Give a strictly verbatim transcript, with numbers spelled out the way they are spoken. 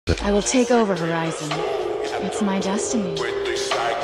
I will take over Horizon. It's my destiny. With this